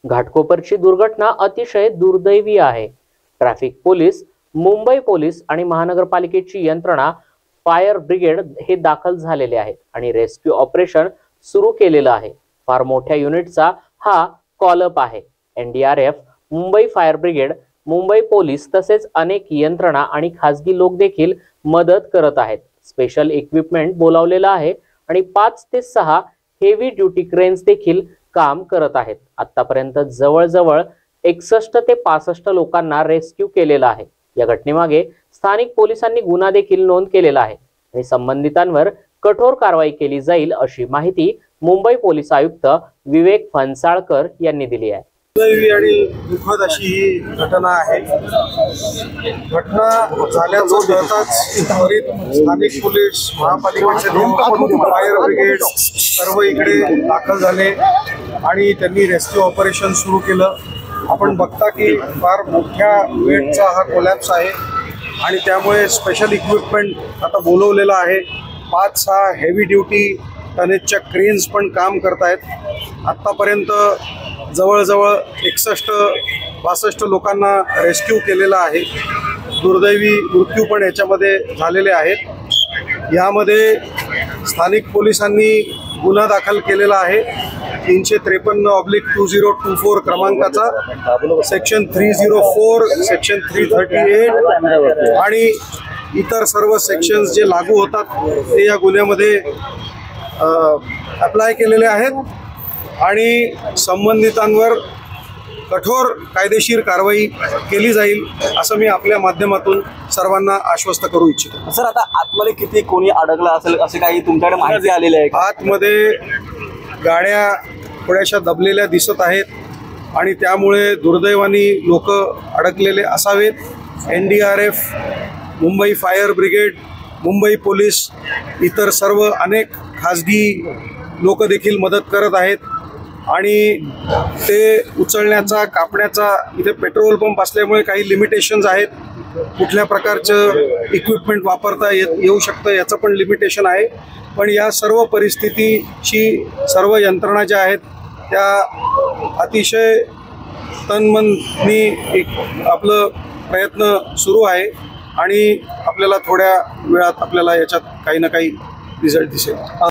घाटकोपरची दुर्घटना अतिशय दुर्दैवी आहे। ट्रॅफिक पोलीस, मुंबई पोलीस आणि महानगरपालिकेची यंत्रणा, फायर ब्रिगेड हे दाखल झालेले आहेत आणि रेस्क्यू ऑपरेशन सुरू केलेलं आहे। फार मोठ्या युनिटचा हा कॉलअप आहे। NDRF, Mumbai fire brigade, Mumbai police तसेच अनेक यंत्रणा आणि खासगी लोक देखील मदत करत आहेत। स्पेशल इक्विपमेंट बोलावलेला आहे आणि 5 ते 6 हेवी ड्यूटी क्रेन्स देखील काम करत आहेत। आतापर्यंत जवळजवळ 61 ते 65 लोकांना रेस्क्यू केलेला आहे। या घटनेमागे स्थानिक पोलिसांनी गुन्हा देखील नोंद केलेला आहे आणि संबंधितांवर कठोर कारवाई केली जाईल अशी माहिती मुंबई पोलीस आयुक्त विवेक फणसाळकर यांनी दिली आहे। दुर्दैवी आणि दुःखद अशी ही घटना आहे। घटना झाल्याचं कळताच त्वरित स्थानिक पोलीस, महापालिकेचे लोक, फायर ब्रिगेड सर्व इकडे दाखल झाले आणि त्यांनी रेस्क्यू ऑपरेशन सुरू केलं। आपण बघता की फार मोठ्या वेटचा हा कोलॅप्स आहे आणि त्यामुळे स्पेशल इक्विपमेंट आता बोलवलेलं आहे। 5-6 हेवी ड्यूटी टनेजच्या क्रेन्स पण काम करत आहेत। आत्तापर्यंत जवळजवळ 61-62 लोकांना रेस्क्यू केलेला आहे। दुर्दैवी मृत्यू पण याच्यामध्ये झालेले आहेत। यामध्ये स्थानिक पोलिसांनी गुन्हा दाखल केलेला आहे 353/2024 क्रमांकाचा, सेक्शन 304, सेक्शन 338 आणि इतर सर्व सेक्शन्स जे लागू होतात ते या गुन्ह्यामध्ये अप्लाय केलेले आहेत आणि संबंधितांवर कठोर कायदेशीर कारवाई केली जाईल असं मी आपल्या माध्यमातून सर्वांना आश्वस्त करू इच्छितो। सर, आता आतमध्ये किती कोणी अडकलं असेल असे काही तुमच्याकडे माहिती आलेली आहे? आतमध्ये गाड्या थोड्याशा दबलेल्या दिसत आहेत आणि त्यामुळे दुर्दैवाने लोक अडकलेले असावेत। NDRF, Mumbai fire brigade, Mumbai police, इतर सर्व अनेक खाजगी लोक देखील मदत करत आहेत आणि ते उचलण्याचा, कापण्याचा, इथे पेट्रोल पंप असल्यामुळे काही लिमिटेशन्स आहेत। कुठल्या प्रकारचं इक्विपमेंट वापरता येऊ शकतं याचं पण लिमिटेशन आहे। पण या सर्व परिस्थितीची सर्व यंत्रणा ज्या आहेत त्या अतिशय तनमननी आपलं प्रयत्न सुरू आहे आणि आपल्याला थोड्या वेळात आपल्याला याच्यात काही ना काही रिझल्ट दिसेल।